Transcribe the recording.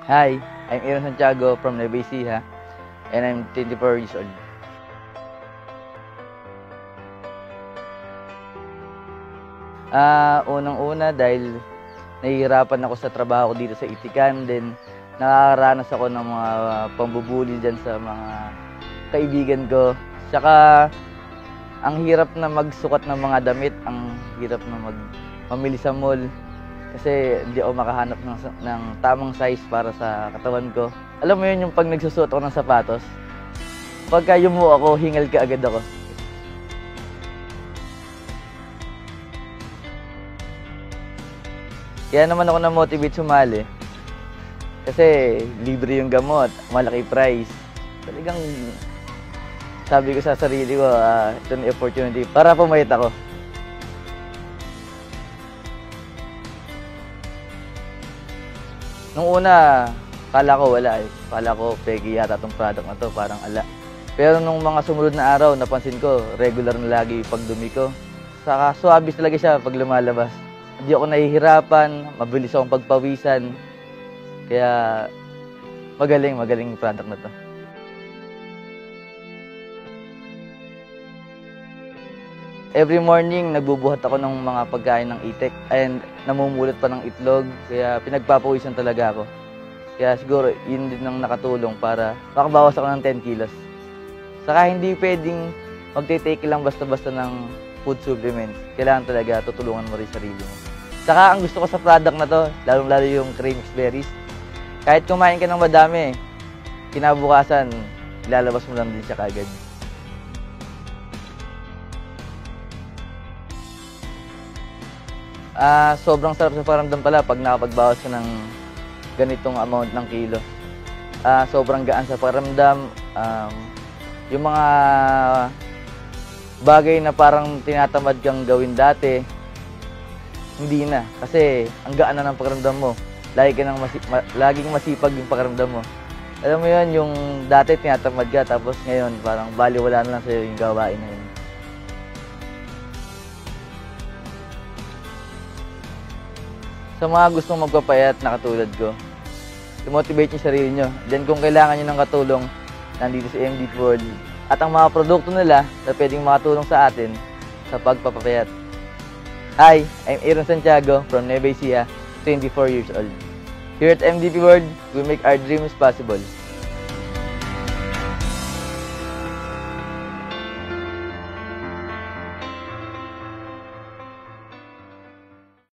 Hi, I'm Santiago from Nueva Ecija, and I'm 24 years old. Unang-una dahil nahihirapan ako sa trabaho ko dito sa Itikan, then nakakaranas ako ng mga pambubuli dyan sa mga kaibigan ko. Tsaka ang hirap na magsukat ng mga damit, ang hirap na mamili sa mall. Kasi hindi ako makahanap ng tamang size para sa katawan ko. Alam mo yun yung pag nagsusuot ako ng sapatos, pagka yumuo ako, hingal ka agad ako. Kaya naman ako na-motivate sumali. Kasi libre yung gamot, malaki price. Talagang sabi ko sa sarili ko, ito na opportunity para pumayat ako. Nung una, kala ko wala eh. Kala ko peki yata itong product na to, parang ala. Pero nung mga sumunod na araw, napansin ko, regular na lagi yung pagdumi ko. Saka suabis talaga siya pag lumalabas. Hindi ako nahihirapan, mabilis akong pagpawisan. Kaya magaling yung product na to. Every morning, nagbubuhat ako ng mga pagkain ng itik and namumulot pa ng itlog, kaya pinagpapawisan talaga ako. Kaya siguro, yun din ang nakatulong para makabawas ako ng 10 kilos. Saka hindi pwedeng magte-take lang basta-basta ng food supplements. Kailangan talaga tutulungan mo rin sarili mo. Saka ang gusto ko sa product na to, lalong-lalo yung cream mixed berries. Kahit kumain ka ng madami, kinabukasan, ilalabas mo lang din siya kaagad. Sobrang sarap sa pakiramdam pala pag nakapagbawas ka ng ganitong amount ng kilo. Sobrang gaan sa pakiramdam. Yung mga bagay na parang tinatamad kang gawin dati, hindi na. Kasi ang gaan na ng pakiramdam mo. Laging masipag yung pakiramdam mo. Alam mo yun, yung dati tinatamad ka, tapos ngayon parang baliwala na lang sa'yo yung gawain na yun. Sa mga gustong magpapayat na katulad ko, i-motivate niyo sarili niyo. Then kung kailangan niyo ng katulong, nandito sa MDP World. At ang mga produkto nila na pwedeng makatulong sa atin sa pagpapapayat. Hi, I'm Santiago from Nueva Ecija, 24 years old. Here at MDP World, we make our dreams possible.